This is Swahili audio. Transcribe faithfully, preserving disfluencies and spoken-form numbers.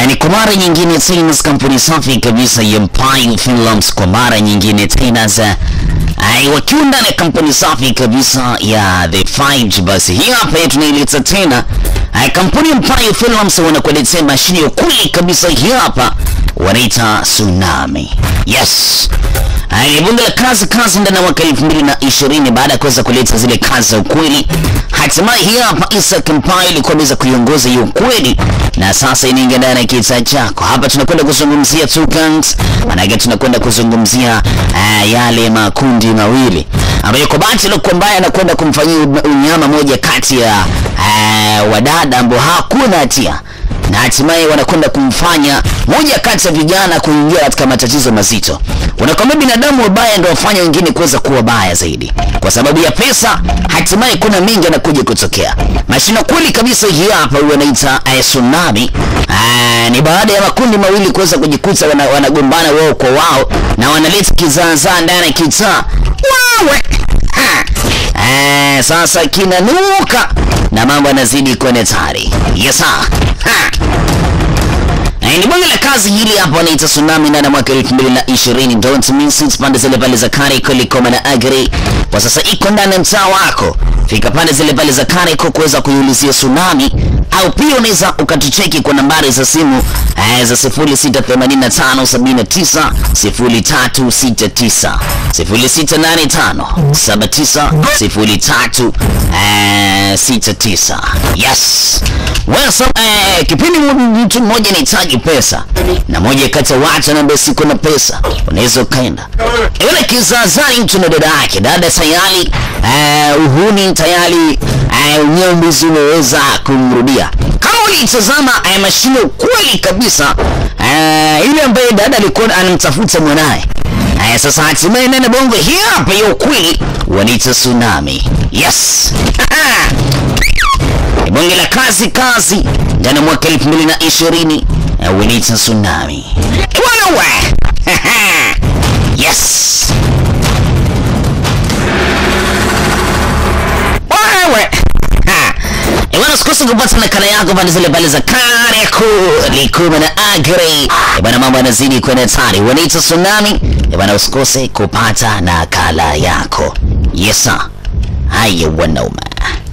ni kwa mara nyingine tena kampuni safi kabisa ya Empire Films kwa mara nyingine tena za ai wakiwa ndani ya kampuni safi kabisa ya The five G. Basi hii hapa tunaileta tena ai kampuni Empire Films wanakuletea mashine ya kweli kabisa. Hii hapa wanaita Tsunami. Yes. Ai bunge la kazi kazi ndani ya mwaka elfu mbili na ishirini baada ya kuweza kuleta zile kazi za ukweli. Hatimaye hii hapa Isa Empire ilikuwa imeweza kuiongoza hiyo kweli na sasa inaingia ndani ya kitaa chako. Hapa tunakwenda kuzungumzia two gangs, maana tunakwenda kuzungumzia uh, yale makundi mawili ambayo kwa bahati leo mbaya anakwenda kumfanyia unyama moja kati ya uh, wadada ambao hakuna hatia, na hatimaye wanakwenda kumfanya moja kati ya vijana kuingia katika matatizo mazito. Unakwambia binadamu wabaya ndio wafanya wengine kuweza kuwa baya zaidi. Kwa sababu ya pesa, hatimaye kuna mengi yanakuja kutokea. Mashina kweli kabisa hii hapa wanaita Tsunami. Ah, ni baada ya makundi mawili kuweza kujikuta wanagombana wana wao kwa wao na wanaleta kizaazaa ndani ya kitaa. Wawe. Eh, sasa kinanuka na mambo yanazidi kuwa hatari. Yes sir. Ha. Ni bunge la kazi hili hapa wanaita Tsunami ndani ya mwaka elfu mbili na ishirini. Don't miss it. Pande zile pale za Kariko Likoma na Agri kwa sasa iko ndani ya mtaa wako. Fika pande zile pale za Kariko kuweza kuiulizia Tsunami, au pia unaweza ukatucheki kwa nambari za simu eh, za sifuri sita themanini tano sabini tisa sifuri tatu sita tisa, sifuri sita nane tano saba tisa sifuri tatu sita tisa. Yes. Well, so, eh, kipindi mtu mmoja anahitaji pesa na moja kati ya watu anambia siko na pesa, unaweza kaenda yule kizaazani mtu na dada yake. Dada tayari eh, uhuni tayari eh, unyambuzi umeweza kumrudia. Kama ulitazama eh, mashine kweli kabisa eh, ile ambaye dada alikuwa anamtafuta mwanae. Eh, sasa hatimaye nene bongo hii hapa ya ukweli wanaita Tsunami. Yes. Bunge la kazi kazi ndani ya mwaka elfu mbili na ishirini wanaita Tsunami. Wanawe. Yes. Wanawe. Ewana usikose kupata nakala yako pande zile pale za Kariko Likoma na Agri. Ebana mambo yanazidi kuwa hatari. Wanaita Tsunami. Ebana usikose kupata nakala yako. Yes sir. Haya wanaume.